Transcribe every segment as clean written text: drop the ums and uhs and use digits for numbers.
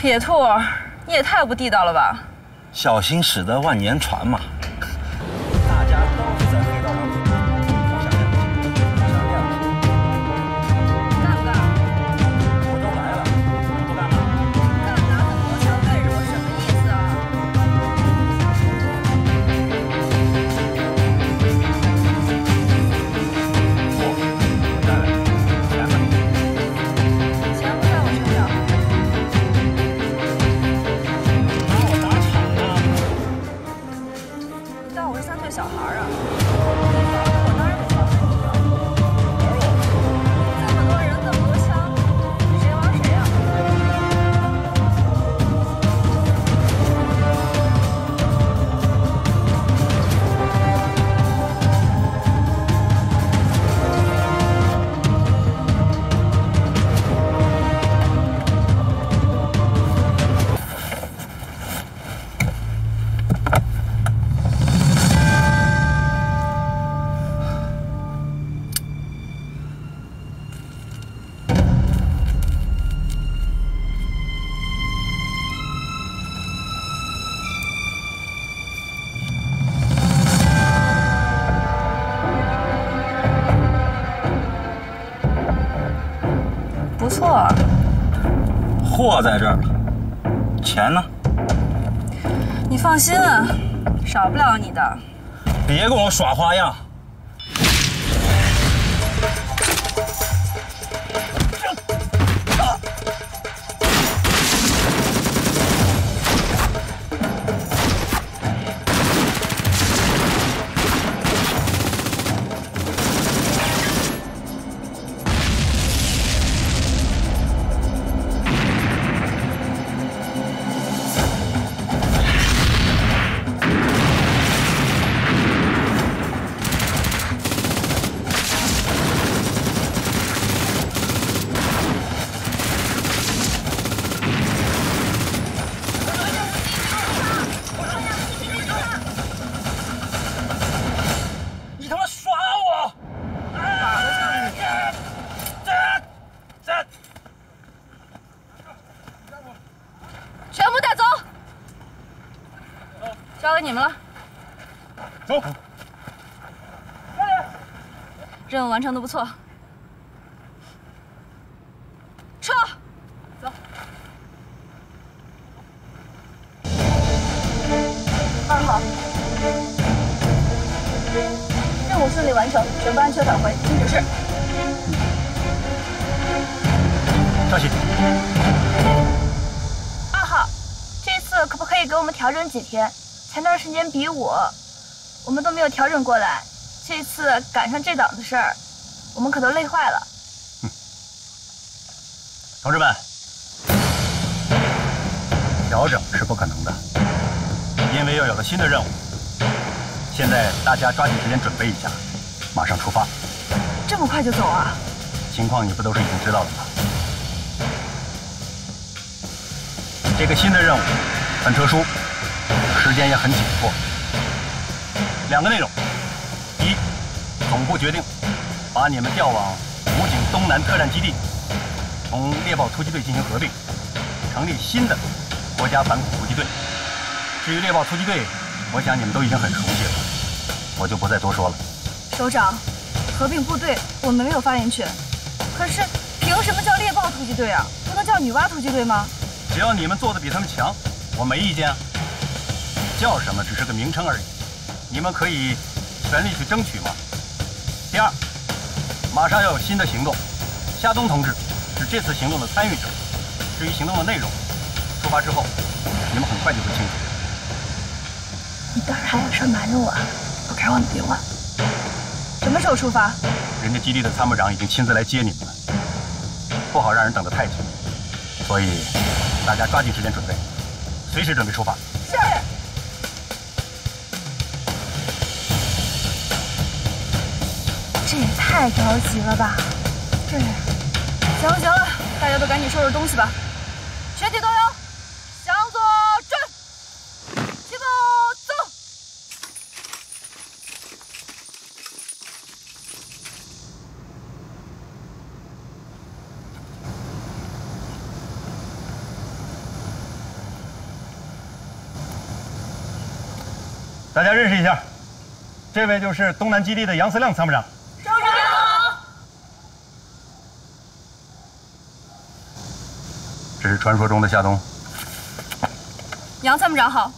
野兔，你也太不地道了吧！ 小心驶得万年船嘛。大家都是在黑道上拼搏，互相谅解，互相谅解。 干不干？ 我都来了，你不干吗？ 干拿这么多枪对着我，什么意思啊？ 我干了，钱呢？ 钱不在我身上。 拿我打场呢？ 你当我是3岁小孩啊？你防着我，当然不防着你了。这么多人，这么多枪，谁玩谁呀？不错啊， 货在这儿了，钱呢？ 你放心啊，少不了你的。 别跟我耍花样。你他妈耍我！ 全部带走，交给你们了。 走。 任务完成的不错。撤，走。2号，任务顺利完成，全部安全返回，请指示。 稍息。 2号，这次可不可以给我们调整几天？前段时间比武，我们都没有调整过来，这次赶上这档子事儿，我们可都累坏了。 同志们，调整是不可能的，因为又有了新的任务。现在大家抓紧时间准备一下，马上出发。 这么快就走啊？ 情况你不都是已经知道了吗？这个新的任务很特殊，时间也很紧迫。2个内容：第一，总部决定把你们调往武警东南特战基地，同猎豹突击队进行合并，成立新的国家反恐突击队。至于猎豹突击队，我想你们都已经很熟悉了，我就不再多说了。 首长，合并部队我们没有发言权，可是凭什么叫猎豹突击队啊？不能叫女娲突击队吗？ 只要你们做的比他们强，我没意见啊。叫什么只是个名称而已，你们可以全力去争取嘛。第二，马上要有新的行动，夏冬同志是这次行动的参与者。至于行动的内容，出发之后你们很快就会清楚。 你当然还有事瞒着我，不给我们丢了。什么时候出发？ 人家基地的参谋长已经亲自来接你们了，不好让人等得太久，所以大家抓紧时间准备，随时准备出发。 是。这也太着急了吧？对。行了行了，大家都赶紧收拾东西吧。全体都有，向左转，齐步走。 大家认识一下，这位就是东南基地的杨思亮参谋长。 首长好。 这是传说中的夏冬。 杨参谋长好。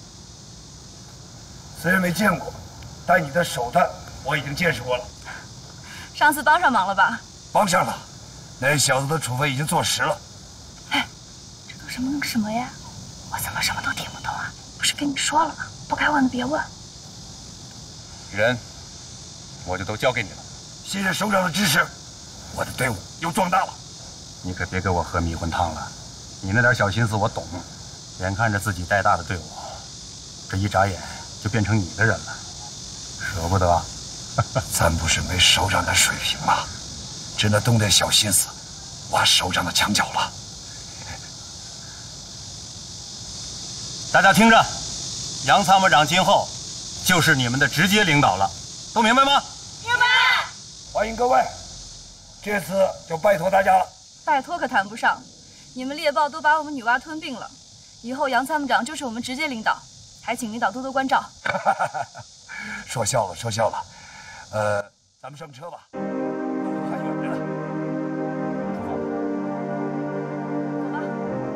虽然没见过，但你的手段我已经见识过了。 上次帮上忙了吧？ 帮上了，那小子的处分已经坐实了。 哎，这都什么呀？我怎么什么都听不懂啊？不是跟你说了吗？不该问的别问。 人，我就都交给你了。 谢谢首长的支持，我的队伍又壮大了。 你可别给我喝迷魂汤了，你那点小心思我懂。眼看着自己带大的队伍，这一眨眼就变成你的人了，舍不得啊。 咱不是没首长的水平吗？只那懂点小心思，挖首长的墙角了。 大家听着，杨参谋长今后就是你们的直接领导了，都明白吗？ 明白。 欢迎各位，这次就拜托大家了。 拜托可谈不上，你们猎豹都把我们女娲吞并了，以后杨参谋长就是我们直接领导，还请领导多多关照。 说笑了，说笑了。咱们上车吧，路还远着呢。 走吧。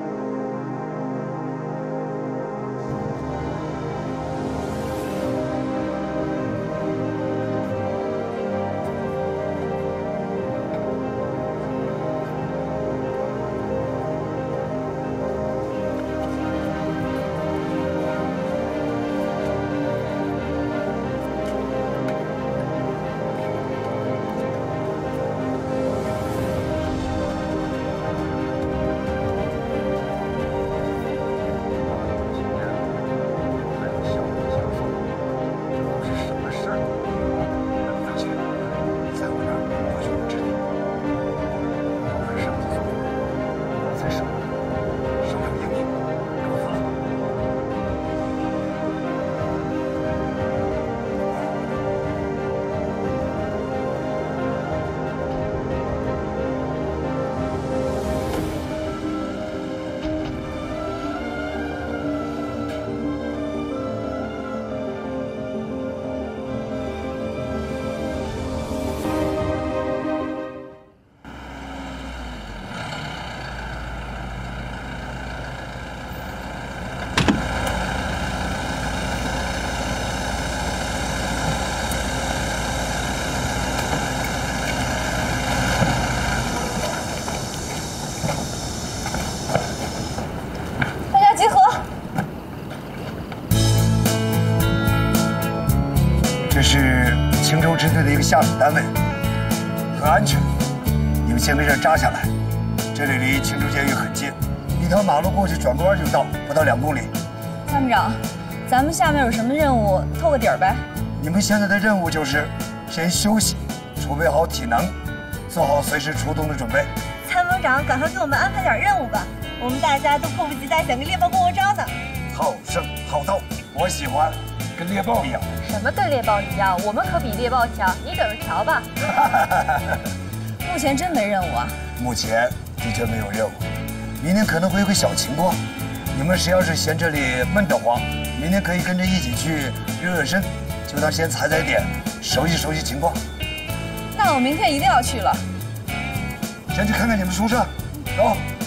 这是青州支队的一个下属单位，很安全。你们先跟这儿扎下来，这里离青州监狱很近，一条马路过去转个弯就到，不到2公里。 参谋长，咱们下面有什么任务，透个底儿呗。 你们现在的任务就是先休息，储备好体能，做好随时出动的准备。 参谋长，赶快给我们安排点任务吧，我们大家都迫不及待想跟猎豹过过招呢。 好胜好斗，我喜欢，跟猎豹一样。 什么跟猎豹一样？我们可比猎豹强，你等着瞧吧。 目前真没任务啊？ 目前的确没有任务，明天可能会有个小情况。你们谁要是嫌这里闷得慌，明天可以跟着一起去热热身，就当先踩踩点，熟悉熟悉情况。 那我明天一定要去了。 先去看看你们宿舍，走。